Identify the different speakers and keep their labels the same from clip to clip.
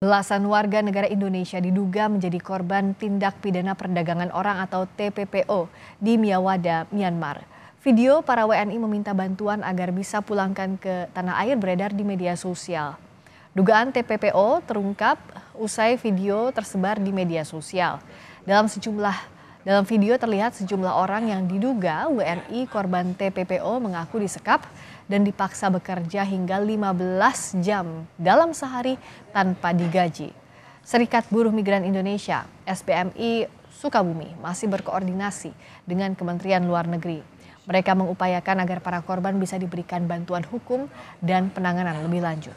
Speaker 1: Belasan warga negara Indonesia diduga menjadi korban tindak pidana perdagangan orang atau TPPO di Myawaddy, Myanmar. Video para WNI meminta bantuan agar bisa pulangkan ke tanah air beredar di media sosial. Dugaan TPPO terungkap usai video tersebar di media sosial. Dalam video terlihat sejumlah orang yang diduga WNI korban TPPO mengaku disekap dan dipaksa bekerja hingga 15 jam dalam sehari tanpa digaji. Serikat Buruh Migran Indonesia (SBMI) Sukabumi masih berkoordinasi dengan Kementerian Luar Negeri. Mereka mengupayakan agar para korban bisa diberikan bantuan hukum dan penanganan lebih lanjut.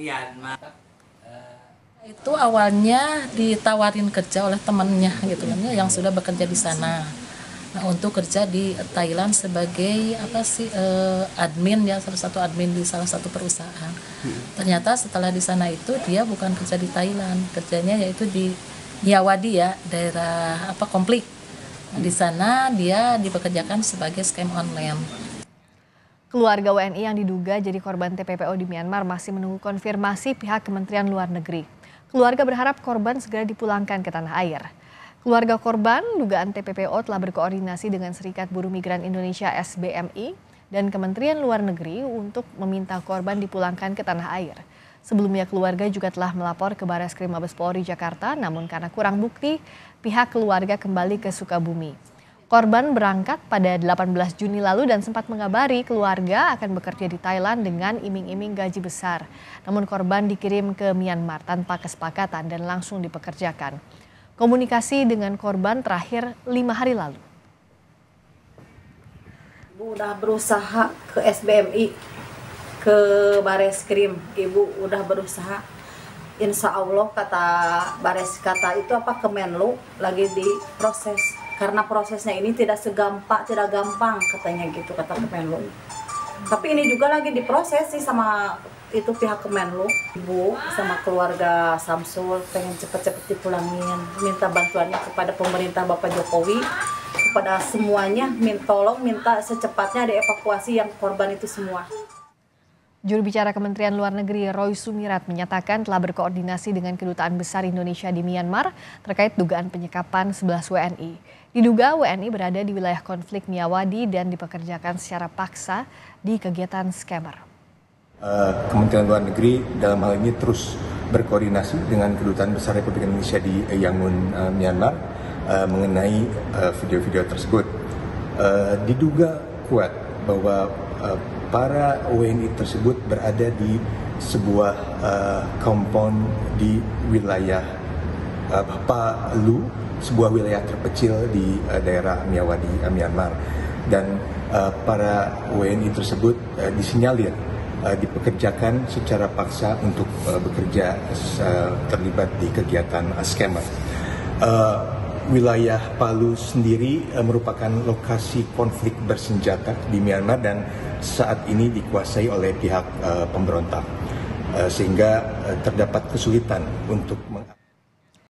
Speaker 2: Itu awalnya ditawarin kerja oleh temannya gitu kan ya, yang sudah bekerja di sana. Nah, untuk kerja di Thailand sebagai admin ya, salah satu admin di salah satu perusahaan. Ternyata setelah di sana itu dia bukan kerja di Thailand, kerjanya yaitu di Myawaddy ya, daerah konflik. Nah, di sana dia dipekerjakan sebagai scam online.
Speaker 1: Keluarga WNI yang diduga jadi korban TPPO di Myanmar masih menunggu konfirmasi pihak Kementerian Luar Negeri. Keluarga berharap korban segera dipulangkan ke tanah air. Keluarga korban dugaan TPPO telah berkoordinasi dengan Serikat Buruh Migran Indonesia (SBMI) dan Kementerian Luar Negeri untuk meminta korban dipulangkan ke tanah air. Sebelumnya keluarga juga telah melapor ke Bareskrim Mabes Polri Jakarta, namun karena kurang bukti, pihak keluarga kembali ke Sukabumi. Korban berangkat pada 18 Juni lalu dan sempat mengabari keluarga akan bekerja di Thailand dengan iming-iming gaji besar. Namun korban dikirim ke Myanmar tanpa kesepakatan dan langsung dipekerjakan. Komunikasi dengan korban terakhir 5 hari lalu.
Speaker 3: Ibu udah berusaha ke SBMI, ke Bareskrim. Ibu udah berusaha. Insya Allah kata itu Kemenlu lagi diproses. Karena prosesnya ini tidak gampang katanya gitu, kata Kemenlu. Tapi ini juga lagi diproses sih sama itu pihak Kemenlu. Ibu sama keluarga Samsul pengen cepet-cepet dipulangin, minta bantuannya kepada pemerintah Bapak Jokowi, kepada semuanya, minta secepatnya dievakuasi yang korban itu semua.
Speaker 1: Juru bicara Kementerian Luar Negeri Roy Sumirat menyatakan telah berkoordinasi dengan Kedutaan Besar Indonesia di Myanmar terkait dugaan penyekapan 11 WNI. Diduga WNI berada di wilayah konflik Myawaddy dan dipekerjakan secara paksa di kegiatan scammer.
Speaker 4: Kementerian Luar Negeri dalam hal ini terus berkoordinasi dengan Kedutaan Besar Republik Indonesia di Yangon, Myanmar mengenai video-video tersebut. Diduga kuat bahwa para WNI tersebut berada di sebuah kompon di wilayah Palu, sebuah wilayah terpencil di daerah Myawaddy, Myanmar. Dan para WNI tersebut disinyalir dipekerjakan secara paksa untuk bekerja terlibat di kegiatan scammer. Wilayah Palu sendiri merupakan lokasi konflik bersenjata di Myanmar dan saat ini dikuasai oleh pihak pemberontak, sehingga terdapat kesulitan untuk